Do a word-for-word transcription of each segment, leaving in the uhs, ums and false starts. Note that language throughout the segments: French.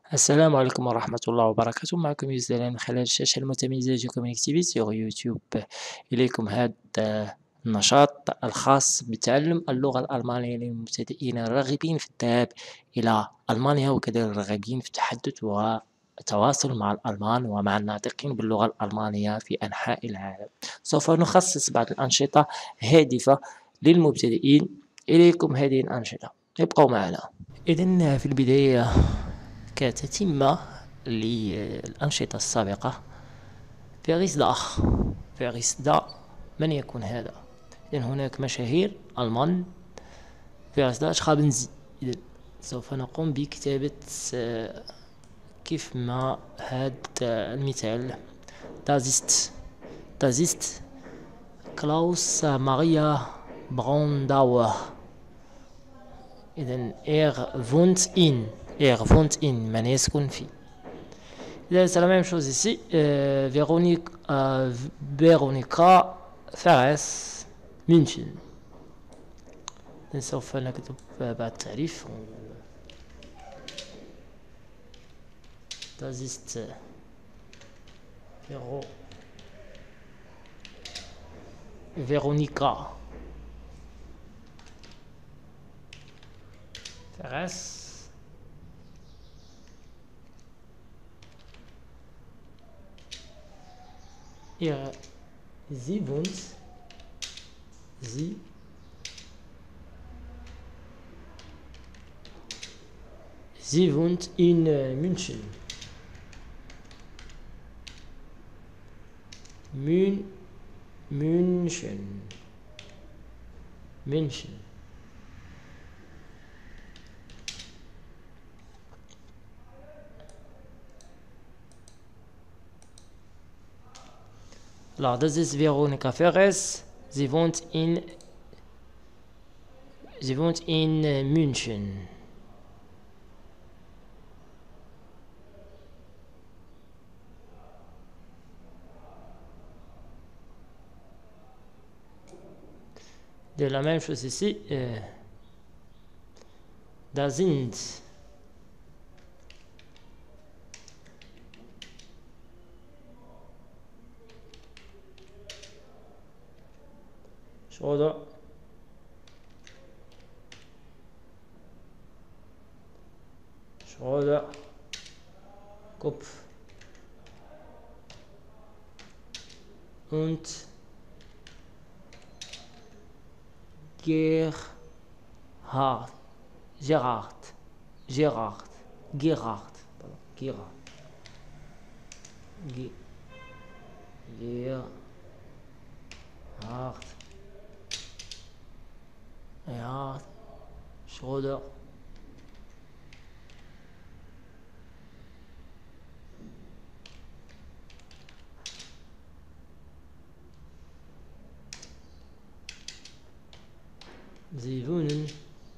السلام عليكم ورحمة الله وبركاته. معكم يوسف من خلال الشاشة المتميزة جوكم اكتيفي سيغ يوتيوب. إليكم هذا النشاط الخاص بتعلم اللغة الألمانية للمبتدئين الراغبين في الذهاب إلى ألمانيا، وكذلك الراغبين في التحدث والتواصل مع الألمان ومع الناطقين باللغة الألمانية في أنحاء العالم. سوف نخصص بعض الأنشطة هادفة للمبتدئين. إليكم هذه الأنشطة، ابقوا معنا. إذن في البداية كتتمة للأنشطة السابقة، فيغيسدا فيغيسدا من يكون هذا؟ إذن هناك مشاهير ألمان. فيغيسدا شخابنزي. إذن سوف نقوم بكتابة كيف ما هذا المثال: دازيست دازيست كلاوس ماريا برانداور. إذن إير فونت إن إير فونت إن من يسكن فيه. إذا c'est la même chose ici. euh, Véronique euh, Véronica Ferres München. سوف نكتب بعد التعريف. Das ist Vero Veronika Ferres ihre sie wohnt sie sie wohnt in äh, München. Mün München München. Alors, das ist Veronika Ferres. Sie wohnt in, sie wohnt in äh, München. De la même chose ici. Euh, da sind Schroeder Schroeder Kopf und Gerhard Gerhard Gerhard Gerhard Gerhard Gerhard Ja, Schroeder Sie wohnen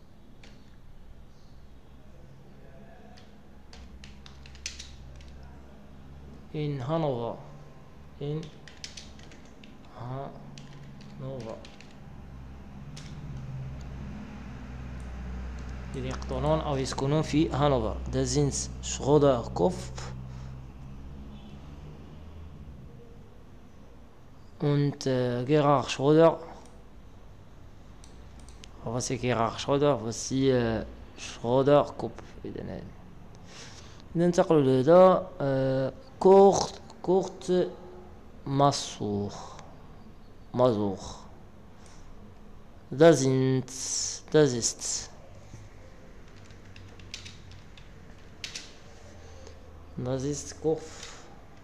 in Hannover. In Hannover. يقطنون أو يسكنون في هانوفر. ده زينز شغودر كوف und äh, Gerhard Schröder. Voici Gerhard Schröder. Voici euh, Schröder Kopf. إذا ننتقل لهذا euh, كورت كورت ماسور مازور. ده زينز ده زيست Das ist Kopf.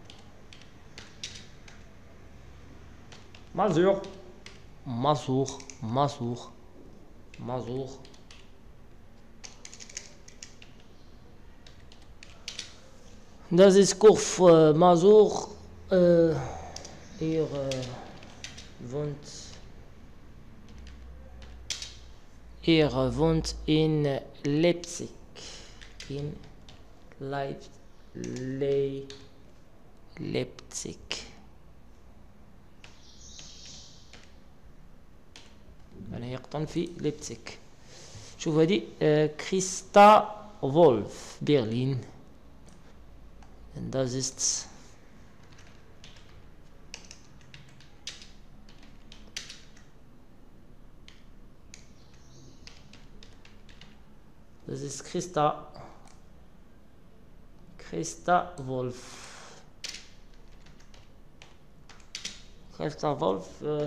Masur. Masur. Masur. Masur. Das ist Kopf. Äh, Masur. Äh, ihr äh, wohnt. Ihr wohnt in Leipzig. In Leipzig. لي ليبزيغ. أنا يقطن في ليبزيغ. شوف هذه آه كريستا فولف برلين. Das ist Das ist Christa. Christa Wolf. Christa Wolf. Äh,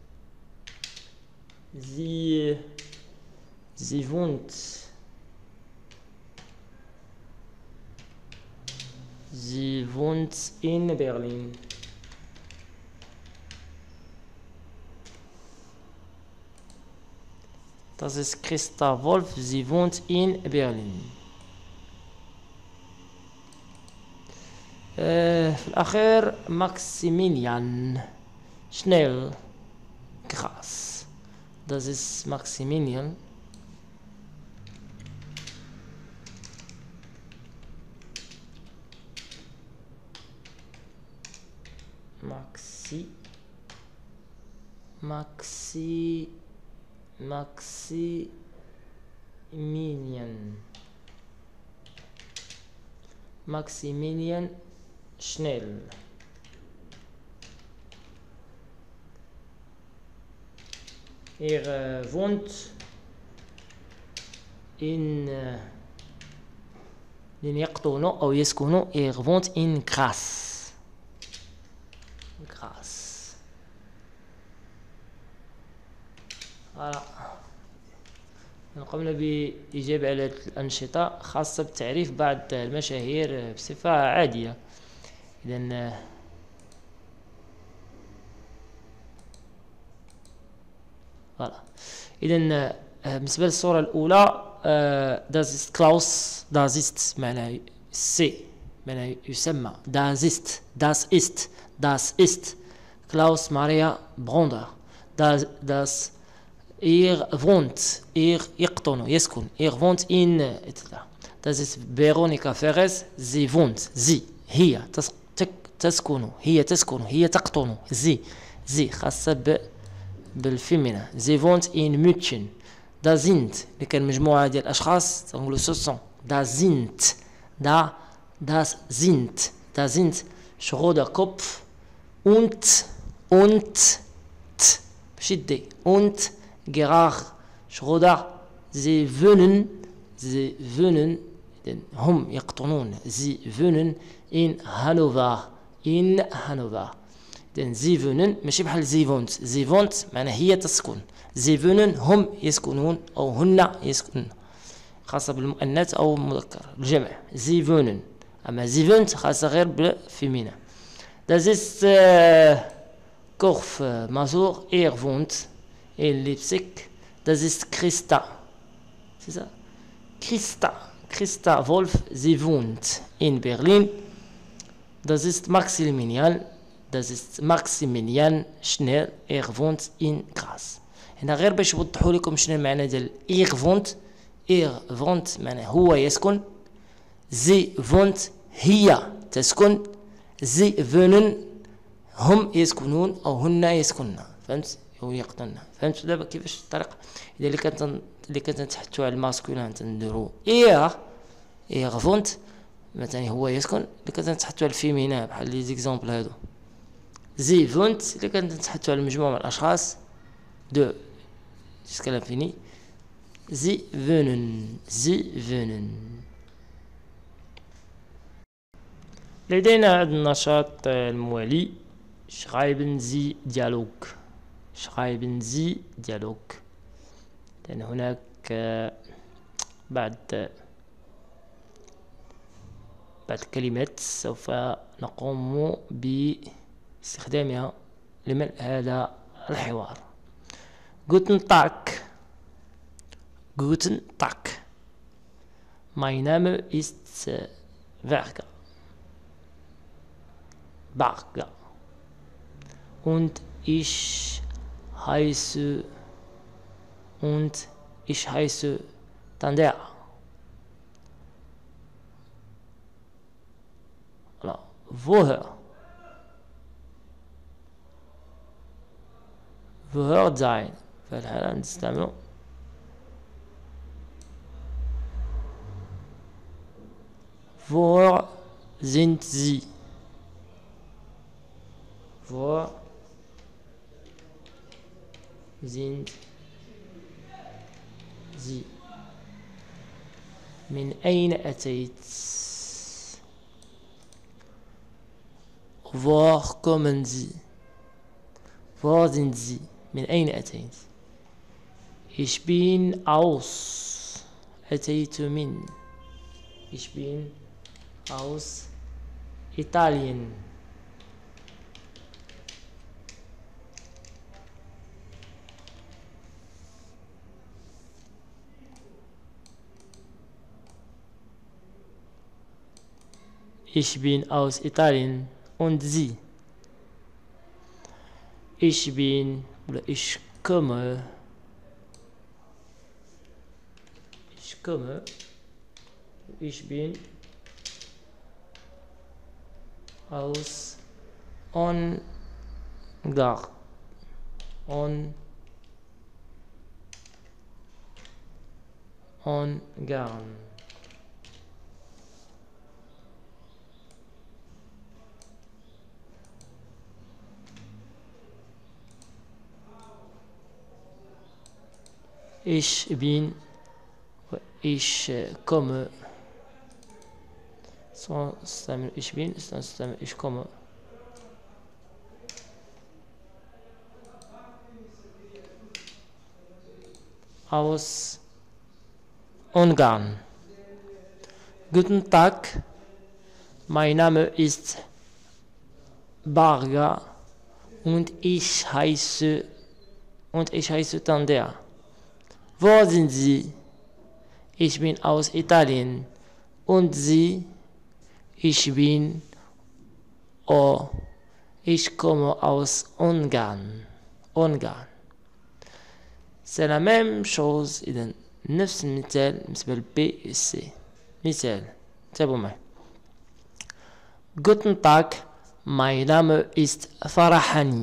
sie, sie wohnt. Sie wohnt in Berlin. Das ist Christa Wolf. Sie wohnt in Berlin. äh, في الأخير Maximilian. Schnell. Krass. Das ist Maximilian. Maxi. Maxi. Maximilian. Maximilian Schnell. Er äh, wohnt in äh, يقطن أو يسكن. Er wohnt in Graz. Graz. Voilà. قمنا بإجابة على الأنشطة خاصة بتعريف بعض المشاهير بصفة عادية. إذن فوالا. إذن بالنسبة للصورة الأولى das ist Klaus. das ist معناه سي معناه يسمى. das ist das ist das ist Klaus Maria Bronder. das das Er wohnt, er يقطن يسكن. Er wohnt in. Das ist Veronika Ferres. Sie wohnt. Sie. هي تسكن. هي تسكن. هي تقطن. Sie. Sie خاصة بالفيمينا. Sie wohnt in München. Da sind. اللي كان مجموعة ديال الأشخاص تنقولوا ce sont. Da sind. Da. Das sind. Da sind Schroeder Kopf. Und. Und. T. بشدة. Und. Gerard Schroeder. Sie wohnen. Sie wohnen. هم يقطنون. Sie wohnen in Hannover. in Hannover. denn sie wohnen ماشي بحال sie wohnt. sie wohnt معناها هي تسكن. sie wohnen هم يسكنون أو هن يسكنون خاصة بالمؤنث أو المذكر الجمع. sie wohnen. أما sie wohnt خاصة غير بالفيمينا. das ist äh, Korf Masur. er wohnt in Leipzig. das ist Christa. c'est ça. Christa. Christa Wolf. sie wohnt in Berlin. das ist Maximilian. das ist Maximilian Schnell. er wohnt in Graz. هنا غير باش يوضحوا لكم شنو المعنى ديال er wohnt. er wohnt معناه هو يسكن. sie wohnt هي تسكن. sie wohnen هم يسكنون أو هن يسكنن. فهمت؟ هو يقطن. فهمت دابا كيفاش الطريقه؟ اذا اللي كانت اللي كانت نتحدثوا على الماسكولين تنديروا اير اير فونت مثلا هو يسكن. اللي كانت نتحدثوا على الفيمينا بحال لي زيكزامبل هادو زي فونت. اللي كانت نتحدثوا على مجموعه من الاشخاص دو جسكا لانفيني زي فونن. زي فونن. لدينا هذا النشاط الموالي schreiben Sie Dialog. schreiben Sie Dialog. لأن هناك بعض بعض الكلمات سوف نقوم باستخدامها لملء هذا الحوار. Guten Tag. Guten Tag. Mein Name ist Berger. Berger. Und ich heiße und ich heiße Tander. Alors, woher? woher sein. فالحالة نستعملو woher sind Sie? Wo sind Sie? من أين أتيت؟ Woher kommen Sie? Wo sind Sie? من أين أتيت؟ Ich bin aus. أتيت من. Ich bin aus Italien. Ich bin aus Italien. Und Sie? Ich bin oder ich komme. Ich komme. Ich bin aus Ungarn. On Ungarn. Ich bin, ich komme. So, ich bin, ich komme. Aus Ungarn. Guten Tag, mein Name ist Barga und ich heiße und ich heiße Tander. Wo sind Sie? Ich bin aus Italien. Und Sie? Ich bin, oh, ich komme aus Ungarn. Ungarn. C'est la même chose إذا نفس المثال بالنسبة ل B et C. مثال تابعوا معي. Guten Tag, mein Name ist Farahani.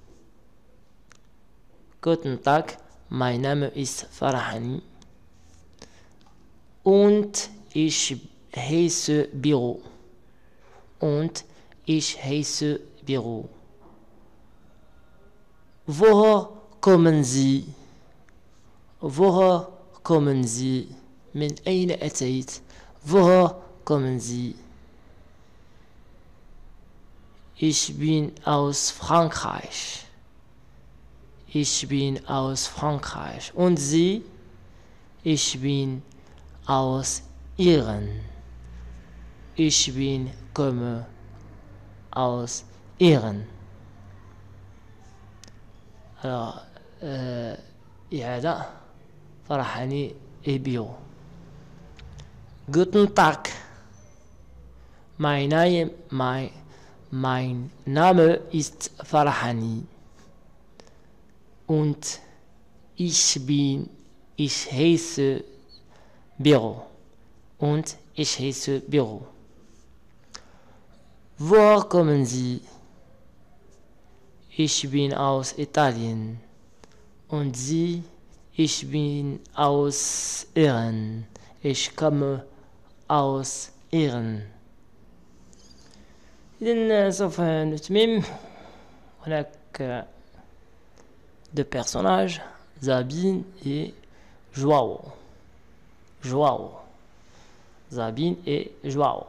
Guten Tag, mein Name ist Farahani. Und ich heiße Büro. Und ich heiße Büro. Woher kommen Sie? Woher kommen Sie? من أين أتيت? Woher kommen Sie? Ich bin aus Frankreich. Ich bin aus Frankreich. Und Sie? Ich bin aus Iran. Ich bin komme aus Iran. Alors, euh, إعادة فرحني إبيو. Guten Tag. Mein Name, mein, mein Name ist Farhani. Und ich bin, ich heiße Büro. Und ich heiße Büro. Woher kommen Sie? Ich bin aus Italien. Und Sie? Ich bin aus Iran. Ich komme aus Iran. إذن سوف نتمم. هناك deux personnages, Sabine et Joao. Joao. Sabine et Joao.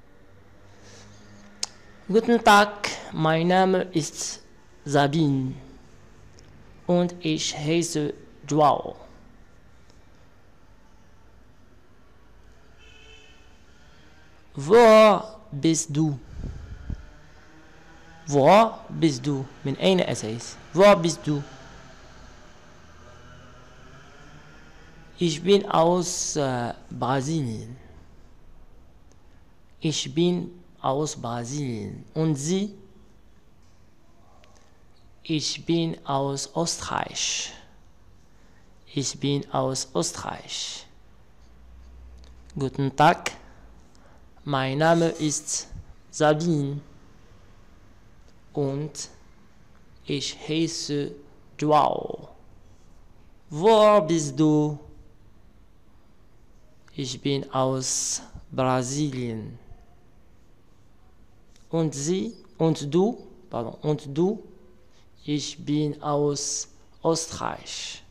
Guten Tag, mein Name ist Sabine und ich heiße Joao. Woher bist du? Woher bist du? من أين أتيت? Woher bist du? Ich bin aus äh, Brasilien. Ich bin aus Brasilien. Und Sie? Ich bin aus Österreich. Ich bin aus Österreich. Guten Tag. Mein Name ist Sabine. Und ich heiße Joao. Woher bist du? Ich bin aus Brasilien. und sie und du, pardon, und du, ich bin aus Österreich.